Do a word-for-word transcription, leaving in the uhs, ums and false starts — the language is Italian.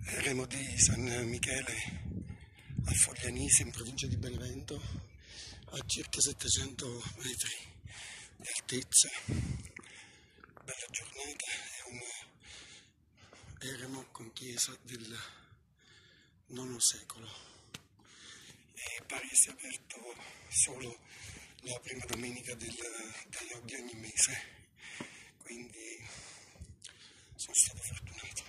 Eremo di San Michele a Foglianisi, in provincia di Benevento, a circa settecento metri di altezza. Bella giornata, è un eremo con chiesa del nono secolo e pare sia aperto solo la prima domenica del, di ogni mese, quindi sono stato fortunato.